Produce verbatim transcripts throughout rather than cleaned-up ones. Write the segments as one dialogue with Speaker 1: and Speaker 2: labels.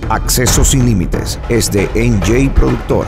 Speaker 1: Acceso Sin Límites es de N J Productora.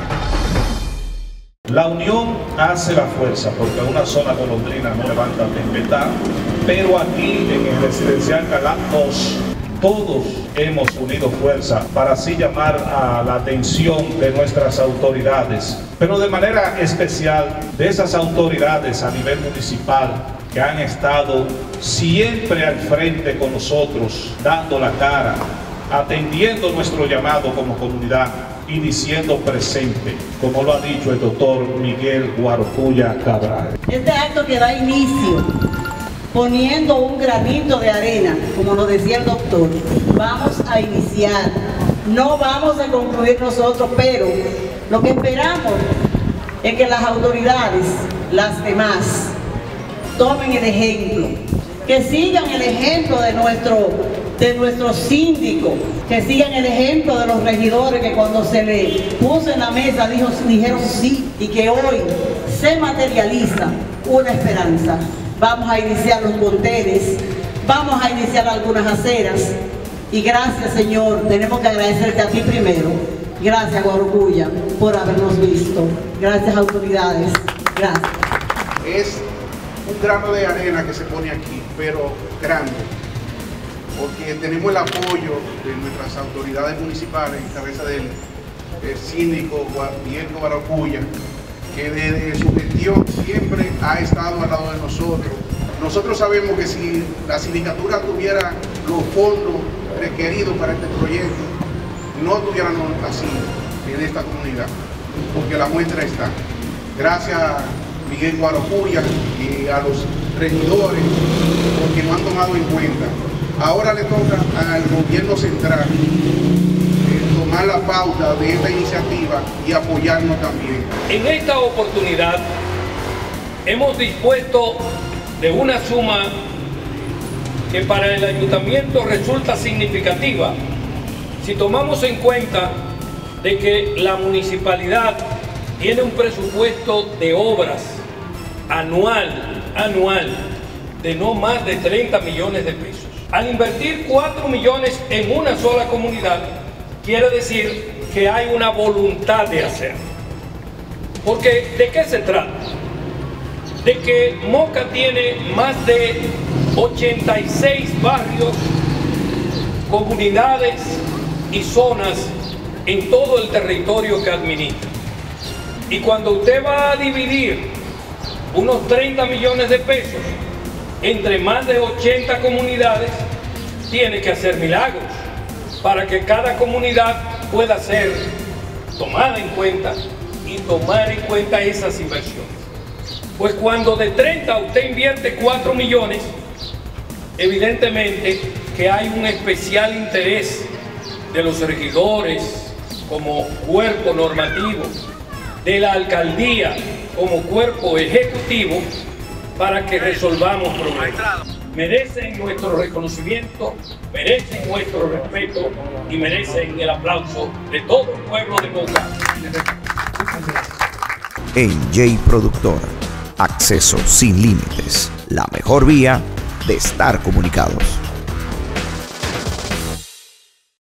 Speaker 2: La unión hace la fuerza, porque una sola golondrina no levanta tempestad, pero aquí en el residencial Calaf dos, todos hemos unido fuerza para así llamar a la atención de nuestras autoridades, pero de manera especial de esas autoridades a nivel municipal que han estado siempre al frente con nosotros, dando la cara, atendiendo nuestro llamado como comunidad y diciendo presente, como lo ha dicho el doctor Miguel Guarocuya Cabral.
Speaker 3: Este acto que da inicio, poniendo un granito de arena, como nos decía el doctor, vamos a iniciar, no vamos a concluir nosotros, pero lo que esperamos es que las autoridades, las demás, tomen el ejemplo, que sigan el ejemplo de nuestro, de nuestro síndico, que sigan el ejemplo de los regidores que cuando se le puso en la mesa dijo, dijeron sí, y que hoy se materializa una esperanza. Vamos a iniciar los contenes, vamos a iniciar algunas aceras, y gracias, Señor, tenemos que agradecerte a ti primero. Gracias, Guarocuya, por habernos visto. Gracias, autoridades. Gracias.
Speaker 4: Es un grano de arena que se pone aquí, pero grande, porque tenemos el apoyo de nuestras autoridades municipales, en cabeza del, del síndico Miguel Guarocuya, que desde su gestión siempre ha estado al lado de nosotros. Nosotros sabemos que si la sindicatura tuviera los fondos requeridos para este proyecto, no estuviéramos así en esta comunidad, porque la muestra está. Gracias a Miguel Guarocuya y a los regidores, porque nos han tomado en cuenta. Ahora le toca al gobierno central eh, tomar la pauta de esta iniciativa y apoyarnos también.
Speaker 5: En esta oportunidad hemos dispuesto de una suma que para el ayuntamiento resulta significativa si tomamos en cuenta de que la municipalidad tiene un presupuesto de obras anual, anual de no más de treinta millones de pesos. Al invertir cuatro millones en una sola comunidad, quiere decir que hay una voluntad de hacerlo. Porque, ¿de qué se trata? De que Moca tiene más de ochenta y seis barrios, comunidades y zonas en todo el territorio que administra. Y cuando usted va a dividir unos treinta millones de pesos entre más de ochenta comunidades, tiene que hacer milagros para que cada comunidad pueda ser tomada en cuenta y tomar en cuenta esas inversiones. Pues cuando de treinta usted invierte cuatro millones, evidentemente que hay un especial interés de los regidores como cuerpo normativo, de la alcaldía como cuerpo ejecutivo, para que resolvamos problemas. Merecen nuestro reconocimiento, merecen nuestro respeto y merecen el aplauso de todo el pueblo de Moca.
Speaker 1: N J Productora. Acceso Sin Límites. La mejor vía de estar comunicados.